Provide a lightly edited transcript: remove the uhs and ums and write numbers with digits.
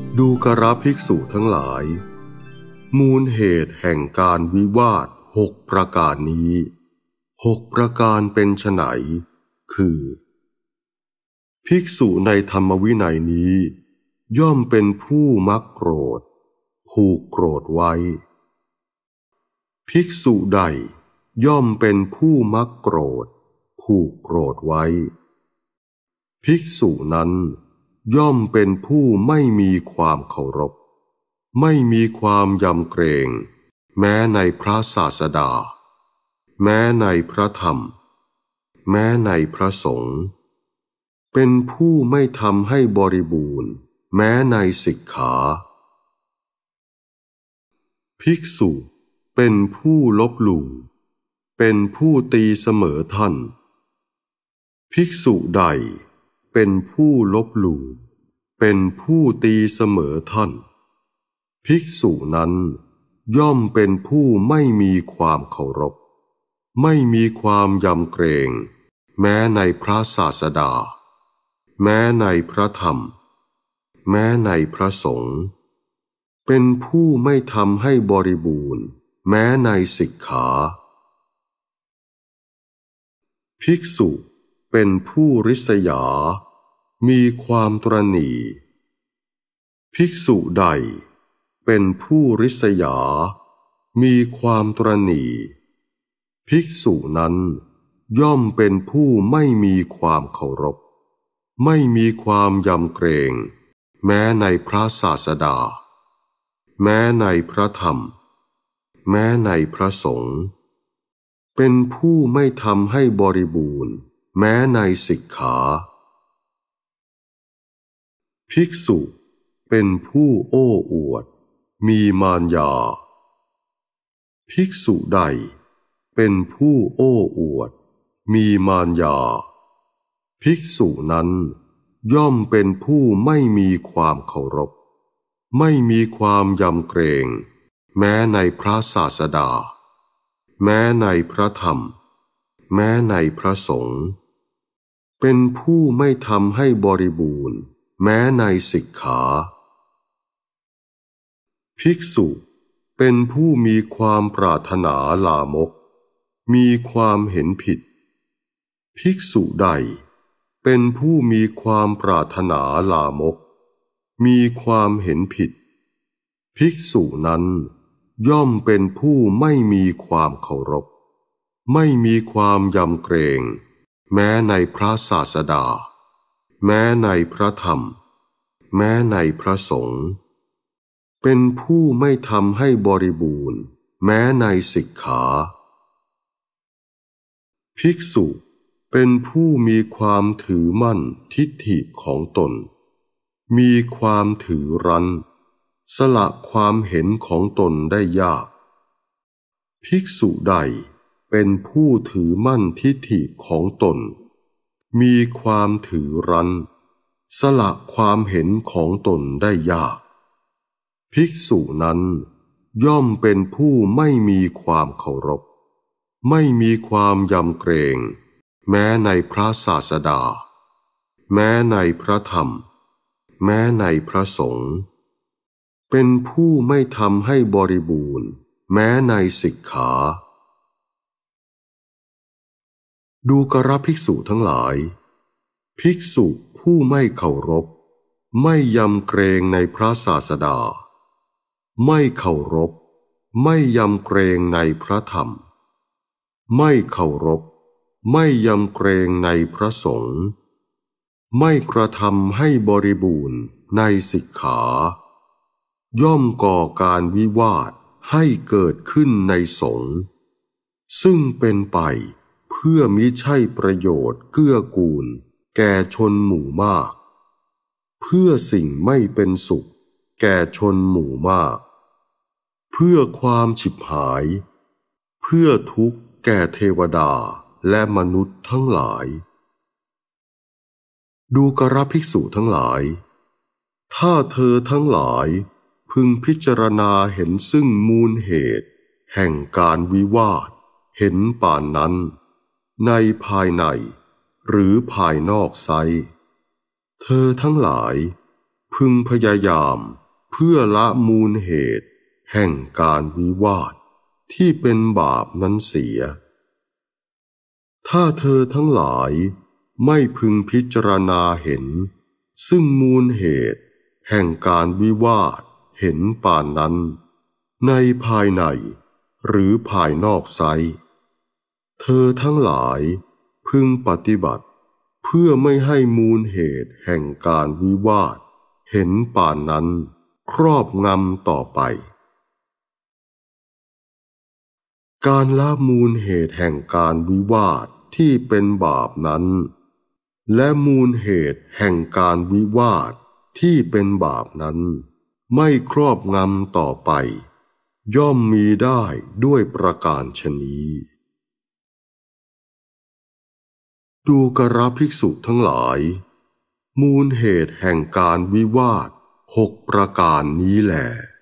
ดูกระภิกษุทั้งหลายมูลเหตุแห่งการวิวาท6ประการนี้6ประการเป็นไฉนคือภิกษุในธรรมวินัยนี้ย่อมเป็นผู้มักโกรธผูกโกรธไว้ภิกษุใดย่อมเป็นผู้มักโกรธผูกโกรธไว้ภิกษุนั้นย่อมเป็นผู้ไม่มีความเคารพไม่มีความยำเกรงแม้ในพระศาสดาแม้ในพระธรรมแม้ในพระสงฆ์เป็นผู้ไม่ทำให้บริบูรณ์แม้ในสิกขาภิกษุเป็นผู้ลบหลู่เป็นผู้ตีเสมอท่านภิกษุใดเป็นผู้ลบหลู่เป็นผู้ตีเสมอท่านภิกษุนั้นย่อมเป็นผู้ไม่มีความเคารพไม่มีความยำเกรงแม้ในพระศาสดาแม้ในพระธรรมแม้ในพระสงฆ์เป็นผู้ไม่ทำให้บริบูรณ์แม้ในสิกขาภิกษุเป็นผู้ริษยามีความตระหนี่ภิกษุใดเป็นผู้ริษยามีความตระหนี่ภิกษุนั้นย่อมเป็นผู้ไม่มีความเคารพไม่มีความยำเกรงแม้ในพระศาสดาแม้ในพระธรรมแม้ในพระสงฆ์เป็นผู้ไม่ทำให้บริบูรณ์แม้ในสิกขาภิกษุเป็นผู้โอ้อวดมีมารยาภิกษุใดเป็นผู้โอ้อวดมีมารยาภิกษุนั้นย่อมเป็นผู้ไม่มีความเคารพไม่มีความยำเกรงแม้ในพระศาสดาแม้ในพระธรรมแม้ในพระสงฆ์เป็นผู้ไม่ทำให้บริบูรณ์แม้ในสิกขาภิกษุเป็นผู้มีความปรารถนาลามกมีความเห็นผิดภิกษุใดเป็นผู้มีความปรารถนาลามกมีความเห็นผิดภิกษุนั้นย่อมเป็นผู้ไม่มีความเคารพไม่มีความยำเกรงแม้ในพระศาสดาแม้ในพระธรรมแม้ในพระสงฆ์เป็นผู้ไม่ทำให้บริบูรณ์แม้ในสิกขาภิกษุเป็นผู้มีความถือมั่นทิฏฐิของตนมีความถือรั้นสละความเห็นของตนได้ยากภิกษุใดเป็นผู้ถือมั่นทิฏฐิของตนมีความถือรั้นสละความเห็นของตนได้ยากภิกษุนั้นย่อมเป็นผู้ไม่มีความเคารพไม่มีความยำเกรงแม้ในพระศาสดาแม้ในพระธรรมแม้ในพระสงฆ์เป็นผู้ไม่ทำให้บริบูรณ์แม้ในสิกขาดูกระภิกษุทั้งหลายภิกษุผู้ไม่เคารพไม่ยำเกรงในพระศาสดาไม่เคารพไม่ยำเกรงในพระธรรมไม่เคารพไม่ยำเกรงในพระสงฆ์ไม่กระทำให้บริบูรณ์ในสิกขาย่อมก่อการวิวาทให้เกิดขึ้นในสงฆ์ซึ่งเป็นไปเพื่อมิใช่ประโยชน์เกื้อกูลแก่ชนหมู่มากเพื่อสิ่งไม่เป็นสุขแก่ชนหมู่มากเพื่อความฉิบหายเพื่อทุกข์แก่เทวดาและมนุษย์ทั้งหลายดูกระภิกษุทั้งหลายถ้าเธอทั้งหลายพึงพิจารณาเห็นซึ่งมูลเหตุแห่งการวิวาทเห็นป่านนั้นในภายในหรือภายนอกไซ เธอทั้งหลายพึพึงพยายามเพื่อละมูลเหตุแห่งการวิวาทที่เป็นบาปนั้นเสียถ้าเธอทั้งหลายไม่พึงพิจารณาเห็นซึ่งมูลเหตุแห่งการวิวาทเห็นป่านนั้นในภายในหรือภายนอกไซร้เธอทั้งหลายพึงปฏิบัติเพื่อไม่ให้มูลเหตุแห่งการวิวาทเห็นป่านนั้นครอบงำต่อไปการละมูลเหตุแห่งการวิวาทที่เป็นบาปนั้นและมูลเหตุแห่งการวิวาทที่เป็นบาปนั้นไม่ครอบงำต่อไปย่อมมีได้ด้วยประการฉะนี้ดูกระภิกษุทั้งหลายมูลเหตุแห่งการวิวาท6 ประการนี้แล